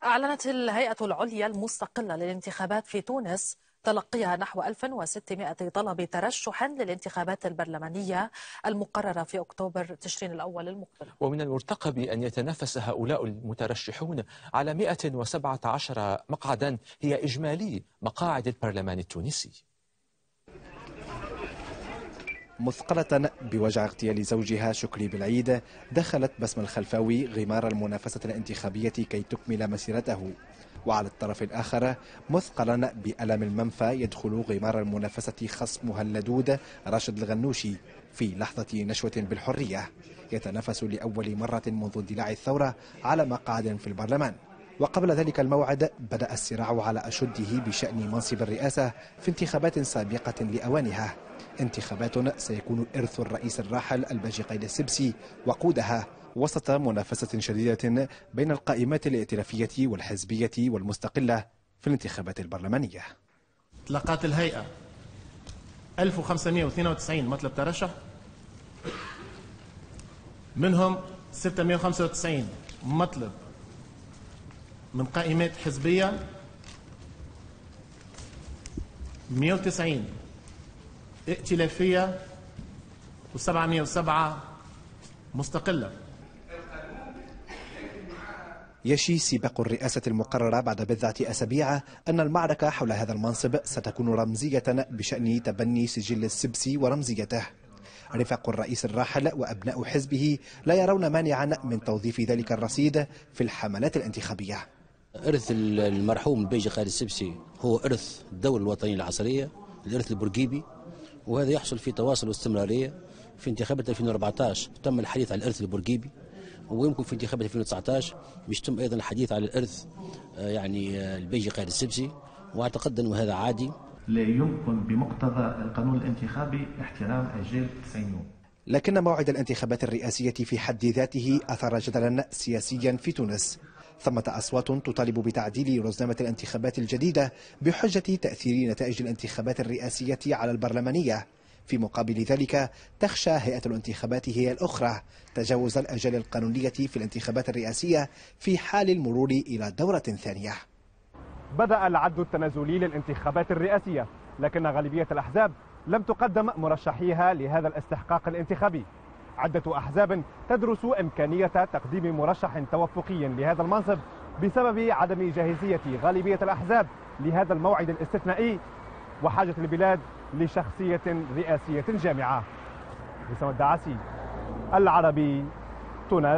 أعلنت الهيئة العليا المستقلة للانتخابات في تونس تلقيها نحو 1600 طلب ترشح للانتخابات البرلمانية المقررة في أكتوبر تشرين الأول المقبل. ومن المرتقب أن يتنافس هؤلاء المترشحون على 117 مقعدا هي إجمالي مقاعد البرلمان التونسي. مثقلة بوجع اغتيال زوجها شكري بالعيد، دخلت بسمة الخلفاوي غمار المنافسة الانتخابية كي تكمل مسيرته، وعلى الطرف الآخر مثقلا بألم المنفى يدخل غمار المنافسة خصمها اللدود راشد الغنوشي في لحظة نشوة بالحرية، يتنافس لأول مرة منذ اندلاع الثورة على مقعد في البرلمان. وقبل ذلك الموعد بدأ الصراع على أشده بشأن منصب الرئاسة في انتخابات سابقة لأوانها، انتخابات سيكون إرث الرئيس الراحل الباجي قايد السبسي وقودها وسط منافسة شديدة بين القائمات الائتلافية والحزبية والمستقلة في الانتخابات البرلمانية. تلقت الهيئة 1592 مطلب ترشح، منهم 695 مطلب من قائمات حزبية، 190 ائتلافية، و707 مستقلة. يشي سباق الرئاسة المقررة بعد بضعة أسابيع أن المعركة حول هذا المنصب ستكون رمزية بشأن تبني سجل السبسي ورمزيته. رفاق الرئيس الراحل وأبناء حزبه لا يرون مانعا من توظيف ذلك الرصيد في الحملات الانتخابية. إرث المرحوم الباجي قايد السبسي هو إرث الدولة الوطنية العصرية، الإرث البورقيبي، وهذا يحصل في تواصل واستمرارية. في انتخابات 2014 تم الحديث عن الإرث البورقيبي، ويمكن في انتخابات 2019 باش يتم أيضا الحديث على الإرث الباجي قايد السبسي، وأعتقد أنه هذا عادي. لا يمكن بمقتضى القانون الانتخابي احترام أجال 90 يوم. لكن موعد الانتخابات الرئاسية في حد ذاته أثار جدلا سياسيا في تونس. ثمة أصوات تطالب بتعديل رزنامة الانتخابات الجديدة بحجة تأثير نتائج الانتخابات الرئاسية على البرلمانية. في مقابل ذلك تخشى هيئة الانتخابات هي الأخرى تجاوز الأجال القانونية في الانتخابات الرئاسية في حال المرور إلى دورة ثانية. بدأ العد التنازلي للانتخابات الرئاسية، لكن غالبية الأحزاب لم تقدم مرشحيها لهذا الاستحقاق الانتخابي. عدة أحزاب تدرس إمكانية تقديم مرشح توافقي لهذا المنصب بسبب عدم جاهزية غالبية الأحزاب لهذا الموعد الاستثنائي وحاجة البلاد لشخصية رئاسية جامعة. بسم الدعاسي، العربي، تونس.